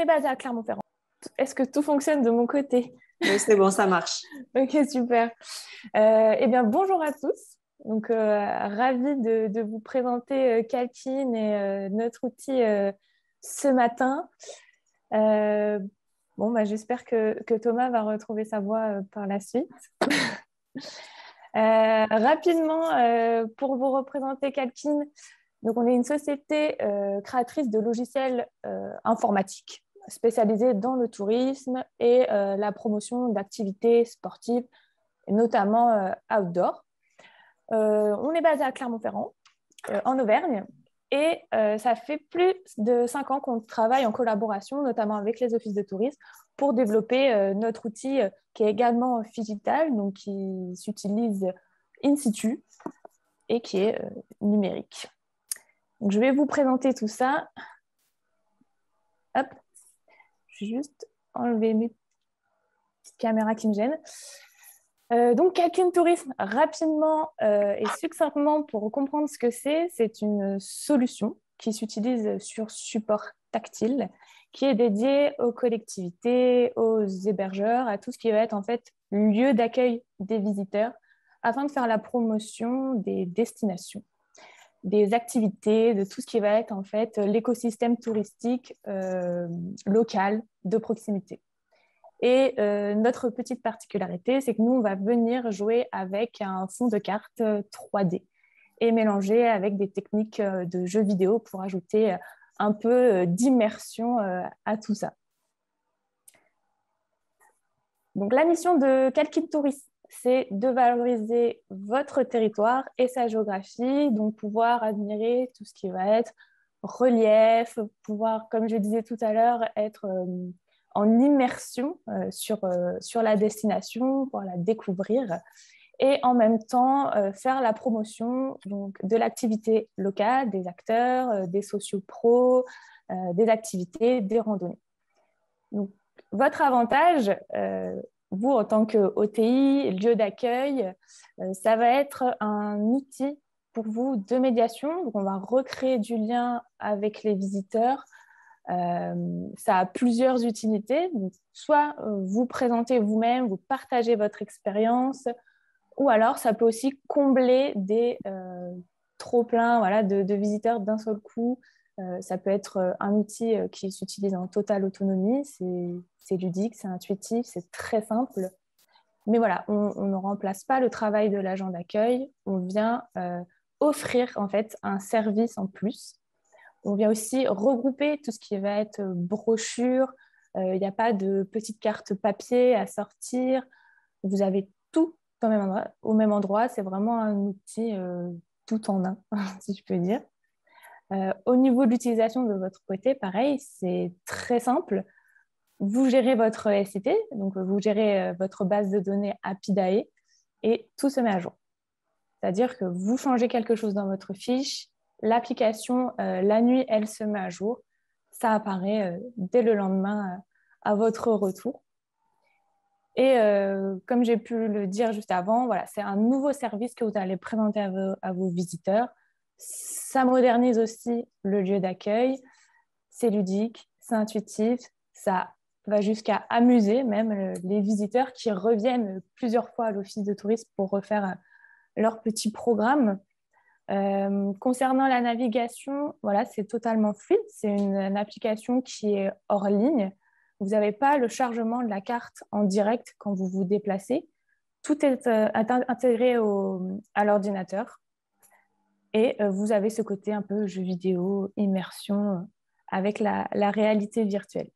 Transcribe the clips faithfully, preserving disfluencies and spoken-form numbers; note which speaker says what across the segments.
Speaker 1: est basé à Clermont-Ferrand. Est-ce que tout fonctionne de mon côté?
Speaker 2: Oui, c'est bon, ça marche.
Speaker 1: Ok, super. Euh, eh bien, bonjour à tous. Donc, euh, ravie de, de vous présenter euh, Calkin et euh, notre outil euh, ce matin. Euh, bon, bah, j'espère que, que Thomas va retrouver sa voix euh, par la suite. Euh, rapidement, euh, pour vous représenter Calkin, donc on est une société euh, créatrice de logiciels euh, informatiques spécialisée dans le tourisme et euh, la promotion d'activités sportives, et notamment euh, outdoor. Euh, on est basé à Clermont-Ferrand, euh, en Auvergne, et euh, ça fait plus de cinq ans qu'on travaille en collaboration, notamment avec les offices de tourisme, pour développer euh, notre outil euh, qui est également digital, donc qui s'utilise in situ et qui est euh, numérique. Donc, je vais vous présenter tout ça. Hop, je vais juste enlever mes petites caméras qui me gênent. Euh, donc, Calkin Tourisme, rapidement euh, et succinctement pour comprendre ce que c'est, c'est une solution qui s'utilise sur support tactile, qui est dédiée aux collectivités, aux hébergeurs, à tout ce qui va être en fait lieu d'accueil des visiteurs, afin de faire la promotion des destinations, des activités, de tout ce qui va être en fait l'écosystème touristique euh, local de proximité. Et euh, notre petite particularité, c'est que nous, on va venir jouer avec un fond de carte trois D et mélanger avec des techniques de jeux vidéo pour ajouter un peu d'immersion à tout ça. Donc, la mission de Calkin Tourisme, c'est de valoriser votre territoire et sa géographie, donc pouvoir admirer tout ce qui va être relief, pouvoir, comme je disais tout à l'heure, être euh, en immersion euh, sur, euh, sur la destination, pour la découvrir, et en même temps euh, faire la promotion donc, de l'activité locale, des acteurs, euh, des sociopros, euh, des activités, des randonnées. Donc, votre avantage, euh, vous en tant que O T I, lieu d'accueil, euh, ça va être un outil pour vous de médiation. Donc, on va recréer du lien avec les visiteurs. Euh, ça a plusieurs utilités. Donc, soit euh, vous présentez vous-même, vous partagez votre expérience, ou alors ça peut aussi combler des euh, trop-pleins voilà, de, de visiteurs d'un seul coup. Euh, ça peut être un outil qui s'utilise en totale autonomie. C'est ludique, c'est intuitif, c'est très simple. Mais voilà, on, on ne remplace pas le travail de l'agent d'accueil. On vient euh, offrir en fait un service en plus. On vient aussi regrouper tout ce qui va être brochure. Il n'y a pas de petites cartes papier à sortir. Vous avez tout au même endroit. Au même endroit. C'est vraiment un outil euh, tout en un, si je peux dire. Euh, au niveau de l'utilisation de votre côté, pareil, c'est très simple. Vous gérez votre S I T, donc vous gérez euh, votre base de données Apidae et tout se met à jour. C'est-à-dire que vous changez quelque chose dans votre fiche, l'application, euh, la nuit, elle se met à jour. Ça apparaît euh, dès le lendemain euh, à votre retour. Et euh, comme j'ai pu le dire juste avant, voilà, c'est un nouveau service que vous allez présenter à vos, à vos visiteurs. Ça modernise aussi le lieu d'accueil. C'est ludique, c'est intuitif, ça va jusqu'à amuser même les visiteurs qui reviennent plusieurs fois à l'office de tourisme pour refaire leur petit programme. Euh, concernant la navigation, voilà, c'est totalement fluide. C'est une, une application qui est hors ligne. Vous n'avez pas le chargement de la carte en direct quand vous vous déplacez. Tout est euh, intégré au, à l'ordinateur. Et euh, vous avez ce côté un peu jeu vidéo, immersion euh, avec la, la réalité virtuelle.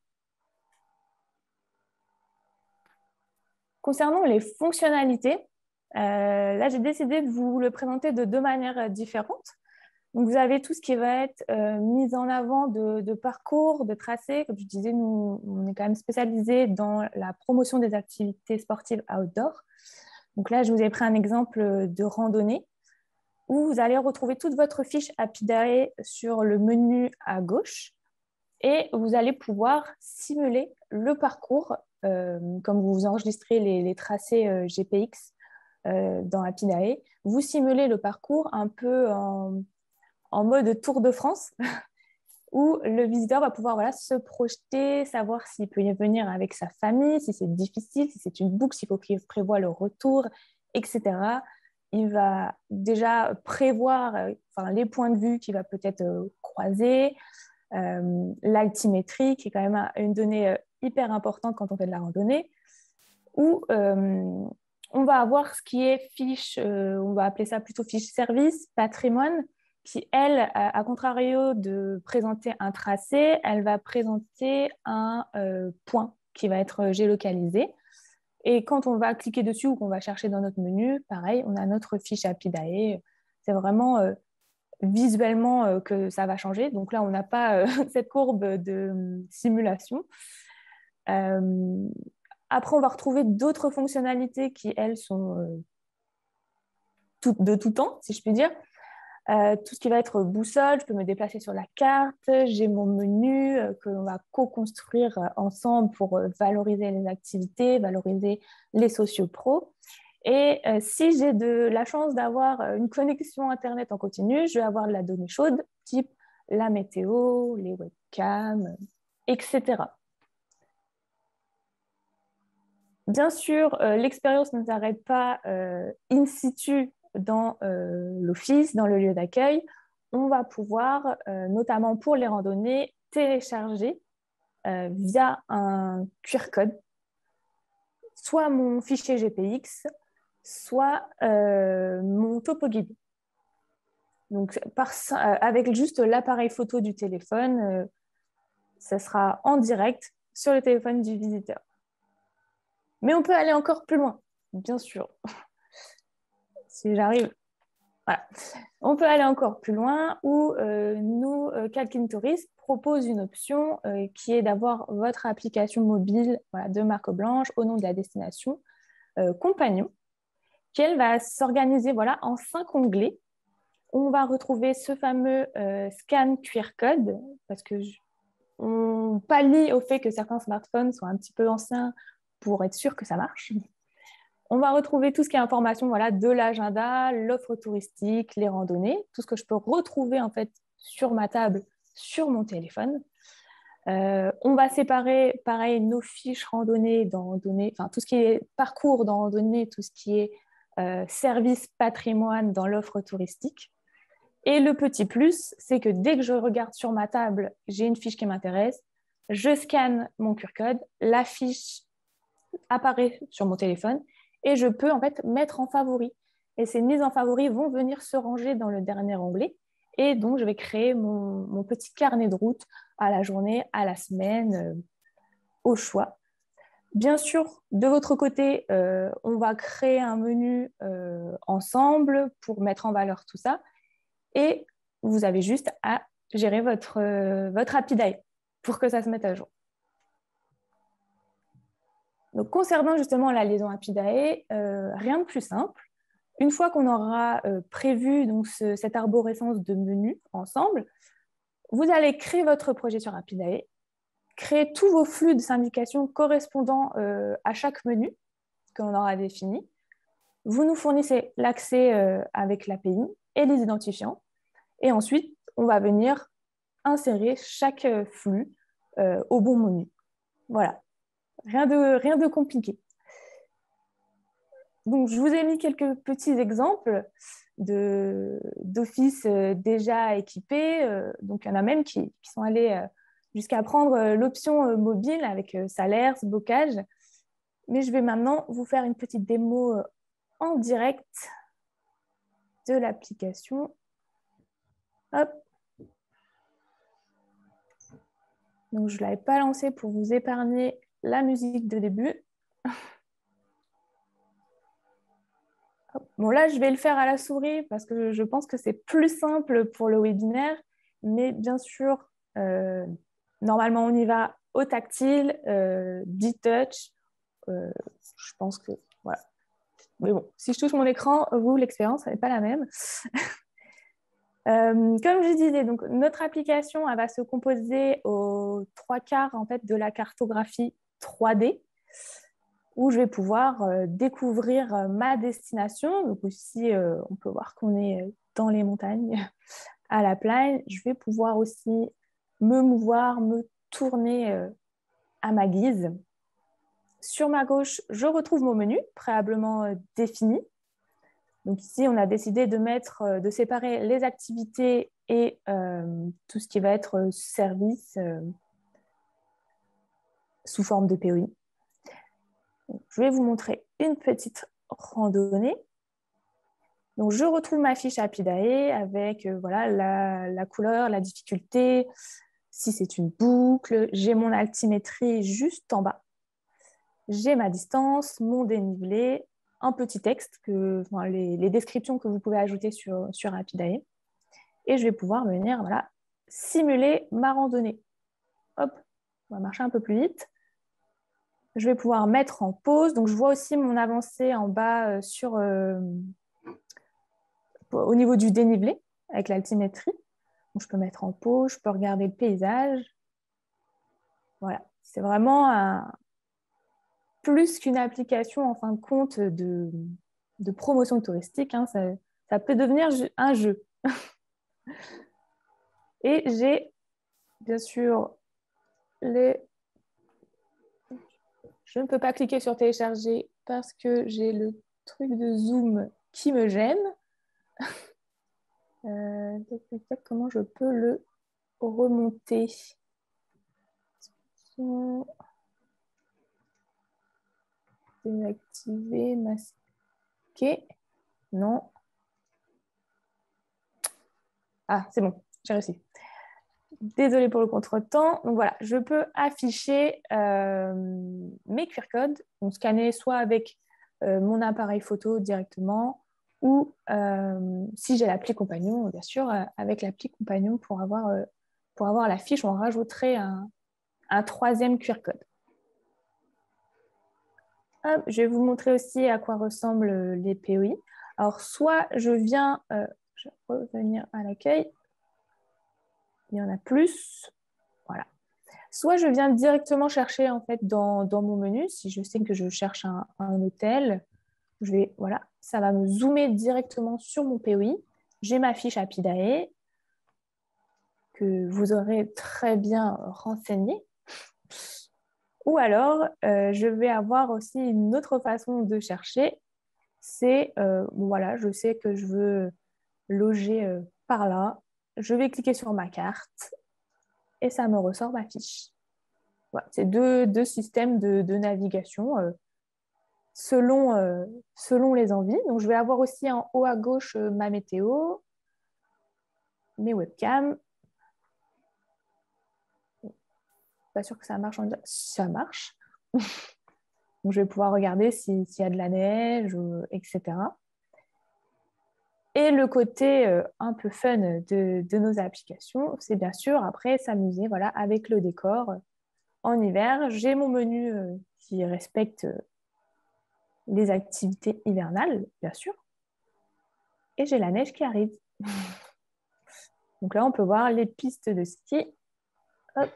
Speaker 1: Concernant les fonctionnalités, euh, là, j'ai décidé de vous le présenter de deux manières différentes. Donc, vous avez tout ce qui va être euh, mis en avant de, de parcours, de tracés. Comme je disais, nous, on est quand même spécialisé dans la promotion des activités sportives outdoor. Donc là, je vous ai pris un exemple de randonnée où vous allez retrouver toute votre fiche Apidae sur le menu à gauche et vous allez pouvoir simuler le parcours, euh, comme vous enregistrez les, les tracés euh, G P X euh, dans Apidae. Vous simulez le parcours un peu en, en mode Tour de France où le visiteur va pouvoir voilà, se projeter, savoir s'il peut y venir avec sa famille, si c'est difficile, si c'est une boucle, s'il faut qu'il prévoie le retour, et cetera. Il va déjà prévoir euh, enfin, les points de vue qu'il va peut-être euh, croiser, euh, l'altimétrie, qui est quand même une donnée euh, hyper importante quand on fait de la randonnée, où euh, on va avoir ce qui est fiche, euh, on va appeler ça plutôt fiche service, patrimoine, qui, elle, à, à contrario de présenter un tracé, elle va présenter un euh, point qui va être géolocalisé. Et quand on va cliquer dessus ou qu'on va chercher dans notre menu, pareil, on a notre fiche Apidae. C'est vraiment euh, visuellement euh, que ça va changer. Donc là, on n'a pas euh, cette courbe de euh, simulation. Euh, après, on va retrouver d'autres fonctionnalités qui, elles, sont euh, tout, de tout temps, si je puis dire. Euh, tout ce qui va être boussole, je peux me déplacer sur la carte, j'ai mon menu euh, que l'on va co-construire euh, ensemble pour euh, valoriser les activités, valoriser les sociopros. Et euh, si j'ai de la chance d'avoir euh, une connexion Internet en continu, je vais avoir de la donnée chaude, type la météo, les webcams, et cetera. Bien sûr, euh, l'expérience ne s'arrête pas euh, in situ dans euh, l'office, dans le lieu d'accueil. On va pouvoir, euh, notamment pour les randonnées, télécharger euh, via un Q R code, soit mon fichier G P X, soit euh, mon topo guide. Donc, par, euh, avec juste l'appareil photo du téléphone, euh, ça sera en direct sur le téléphone du visiteur. Mais on peut aller encore plus loin, bien sûr. Si j'arrive. Voilà. On peut aller encore plus loin où euh, nous, euh, Calkin Tourist, propose une option euh, qui est d'avoir votre application mobile voilà, de marque blanche au nom de la destination euh, compagnon, qui elle va s'organiser voilà, en cinq onglets. On va retrouver ce fameux euh, scan Q R code parce que je, on pallie au fait que certains smartphones sont un petit peu anciens pour être sûr que ça marche. On va retrouver tout ce qui est information voilà, de l'agenda, l'offre touristique, les randonnées, tout ce que je peux retrouver en fait sur ma table, sur mon téléphone. Euh, on va séparer, pareil, nos fiches randonnées dans randonnée, enfin tout ce qui est parcours dans randonnée, tout ce qui est euh, service patrimoine dans l'offre touristique. Et le petit plus, c'est que dès que je regarde sur ma table, j'ai une fiche qui m'intéresse, je scanne mon Q R code, la fiche apparaît sur mon téléphone et je peux en fait mettre en favori. Et ces mises en favori vont venir se ranger dans le dernier onglet. Et donc, je vais créer mon, mon petit carnet de route à la journée, à la semaine, euh, au choix. Bien sûr, de votre côté, euh, on va créer un menu euh, ensemble pour mettre en valeur tout ça. Et vous avez juste à gérer votre, euh, votre Apidae pour que ça se mette à jour. Donc, concernant justement la liaison Apidae, euh, rien de plus simple. Une fois qu'on aura euh, prévu donc, ce, cette arborescence de menus ensemble, vous allez créer votre projet sur Apidae, créer tous vos flux de syndication correspondant euh, à chaque menu que l'on aura défini. Vous nous fournissez l'accès euh, avec l'A P I et les identifiants. Et ensuite, on va venir insérer chaque flux euh, au bon menu. Voilà, rien de, rien de compliqué. Donc, je vous ai mis quelques petits exemples d'offices euh, déjà équipés. Euh, donc, il y en a même qui, qui sont allés euh, jusqu'à prendre euh, l'option euh, mobile avec euh, salaire, bocage. Mais je vais maintenant vous faire une petite démo euh, en direct de l'application. Hop. Donc, je ne l'avais pas lancé pour vous épargner la musique de début. Bon, là, je vais le faire à la souris parce que je pense que c'est plus simple pour le webinaire. Mais bien sûr, euh, normalement, on y va au tactile, euh, D-Touch. Euh, je pense que, voilà. Mais bon, si je touche mon écran, vous, l'expérience n'est pas la même. euh, comme je disais, donc, notre application elle va se composer aux trois quarts en fait, de la cartographie trois D, où je vais pouvoir euh, découvrir euh, ma destination. Donc aussi, euh, on peut voir qu'on est dans les montagnes, à la plaine. Je vais pouvoir aussi me mouvoir, me tourner euh, à ma guise. Sur ma gauche, je retrouve mon menu préalablement euh, défini. Donc ici, on a décidé de mettre, euh, de séparer les activités et euh, tout ce qui va être euh, service euh, sous forme de P O I. Donc, je vais vous montrer une petite randonnée. Donc, je retrouve ma fiche Apidae avec euh, voilà, la, la couleur, la difficulté, si c'est une boucle. J'ai mon altimétrie juste en bas. J'ai ma distance, mon dénivelé, un petit texte, que, enfin, les, les descriptions que vous pouvez ajouter sur, sur Apidae. Et je vais pouvoir venir voilà, simuler ma randonnée. Hop, on va marcher un peu plus vite. Je vais pouvoir mettre en pause. Donc, je vois aussi mon avancée en bas euh, sur, euh, au niveau du dénivelé avec l'altimétrie. Donc, je peux mettre en pause, je peux regarder le paysage. Voilà, c'est vraiment un, plus qu'une application en fin de compte de, de promotion touristique. Hein, ça, ça peut devenir un jeu. Et j'ai bien sûr les... Je ne peux pas cliquer sur télécharger parce que j'ai le truc de Zoom qui me gêne. Euh, comment je peux le remonter? Désactiver, masquer. Non. Ah, c'est bon, j'ai réussi. Désolée pour le contretemps. Donc voilà, je peux afficher euh, mes Q R codes, donc scanner soit avec euh, mon appareil photo directement ou euh, si j'ai l'appli Compagnon, bien sûr, euh, avec l'appli Compagnon pour avoir, euh, pour avoir la fiche, on rajouterait un, un troisième Q R code. Hop, je vais vous montrer aussi à quoi ressemblent les P O I. Alors, soit je viens, euh, je vais revenir à l'accueil, il y en a plus, voilà. Soit je viens directement chercher en fait dans, dans mon menu, si je sais que je cherche un, un hôtel, je vais, voilà, ça va me zoomer directement sur mon P O I. J'ai ma fiche Apidae que vous aurez très bien renseignée. Ou alors, euh, je vais avoir aussi une autre façon de chercher. C'est, euh, voilà, je sais que je veux loger euh, par là. Je vais cliquer sur ma carte et ça me ressort ma fiche. Voilà, c'est deux, deux systèmes de, de navigation euh, selon, euh, selon les envies. Donc, je vais avoir aussi en haut à gauche euh, ma météo, mes webcams. Pas sûr que ça marche en direct. Ça marche. Donc, je vais pouvoir regarder s'il y a de la neige, euh, et cetera. Et le côté euh, un peu fun de, de nos applications, c'est bien sûr après s'amuser voilà, avec le décor. En hiver, j'ai mon menu euh, qui respecte euh, les activités hivernales, bien sûr. Et j'ai la neige qui arrive. Donc là, on peut voir les pistes de ski. Hop.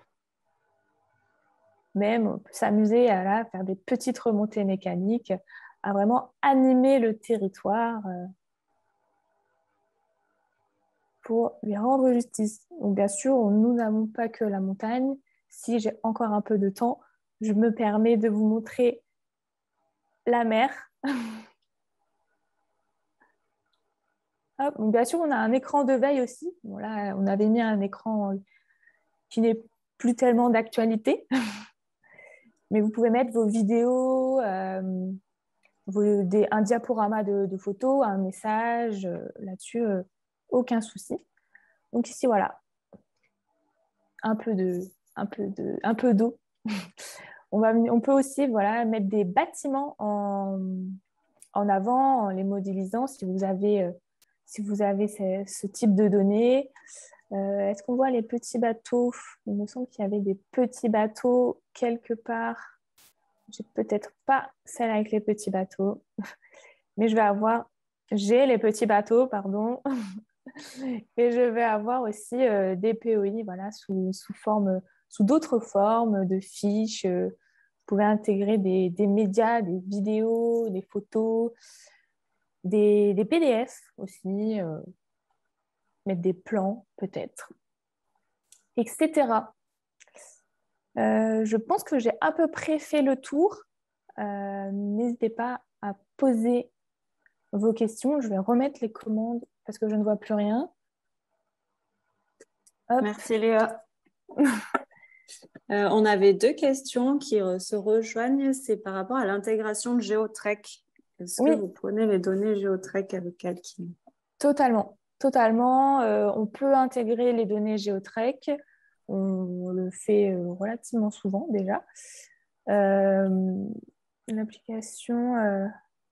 Speaker 1: Même, on peut s'amuser à là, faire des petites remontées mécaniques, à vraiment animer le territoire euh, pour lui rendre justice. Donc bien sûr, nous n'avons pas que la montagne. Si j'ai encore un peu de temps, je me permets de vous montrer la mer. Hop. Donc bien sûr, on a un écran de veille aussi. Bon, là, on avait mis un écran qui n'est plus tellement d'actualité. Mais vous pouvez mettre vos vidéos, euh, vos, des, un diaporama de, de photos, un message euh, là-dessus, euh, aucun souci. Donc ici, voilà, un peu de, un peu de, un peu d'eau. On, va, on peut aussi voilà, mettre des bâtiments en, en avant, en les modélisant si vous avez, euh, si vous avez ce, ce type de données. Euh, est-ce qu'on voit les petits bateaux? Il me semble qu'il y avait des petits bateaux quelque part. J'ai peut-être pas celle avec les petits bateaux, mais je vais avoir, j'ai les petits bateaux, pardon, et je vais avoir aussi euh, des P O I, voilà, sous, sous forme, sous d'autres formes de fiches. Euh, vous pouvez intégrer des, des médias, des vidéos, des photos, des, des P D F aussi, euh, mettre des plans peut-être. et cetera. Euh, je pense que j'ai à peu près fait le tour. Euh, n'hésitez pas à poser vos questions. Je vais remettre les commandes parce que je ne vois plus rien. Hop.
Speaker 2: Merci Léa. Euh, on avait deux questions qui euh, se rejoignent. C'est par rapport à l'intégration de Geotrek. Est-ce que
Speaker 1: Oui,
Speaker 2: vous prenez les données Geotrek avec Calkin?
Speaker 1: totalement. Totalement. Euh, on peut intégrer les données Geotrek. On le fait euh, relativement souvent déjà. Euh, L'application euh,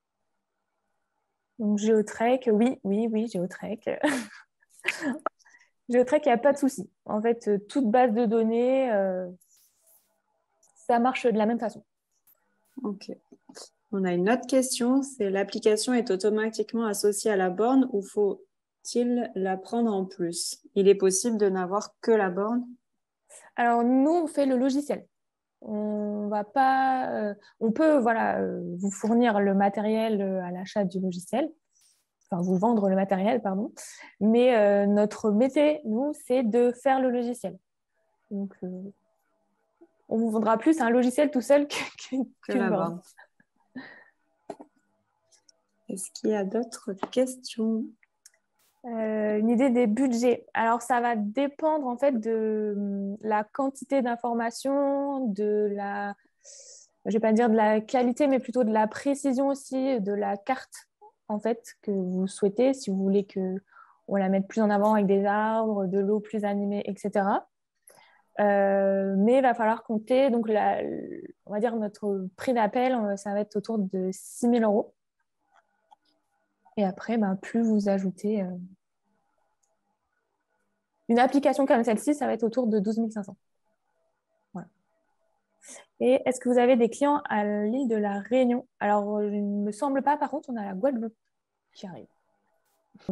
Speaker 1: donc Geotrek, oui, oui, oui, Geotrek. Geotrek, il n'y a pas de souci. En fait, euh, toute base de données, euh, ça marche de la même façon.
Speaker 2: Ok. On a une autre question. C'est l'application est automatiquement associée à la borne ou faut-il la prendre en plus? Il est possible de n'avoir que la borne?
Speaker 1: Alors, nous, on fait le logiciel. On va pas, euh, on peut voilà, euh, vous fournir le matériel euh, à l'achat du logiciel, enfin vous vendre le matériel, pardon. Mais euh, notre métier, nous, c'est de faire le logiciel. Donc, euh, on vous vendra plus un logiciel tout seul qu'une
Speaker 2: Que
Speaker 1: qu'une
Speaker 2: la
Speaker 1: borne.
Speaker 2: borne. Est-ce qu'il y a d'autres questions?
Speaker 1: Euh, une idée des budgets. Alors, ça va dépendre en fait de hum, la quantité d'informations, de la, je vais pas dire de la qualité, mais plutôt de la précision aussi de la carte en fait que vous souhaitez. Si vous voulez que on la mette plus en avant avec des arbres, de l'eau plus animée, et cetera. Euh, mais il va falloir compter. Donc, la, on va dire notre prix d'appel, euh, ça va être autour de six mille euros. Et après, ben, plus vous ajoutez. Euh, Une application comme celle-ci, ça va être autour de douze mille cinq cents. Voilà. Et est-ce que vous avez des clients à l'île de la Réunion? Alors, il ne me semble pas, par contre, on a la Guadeloupe qui arrive.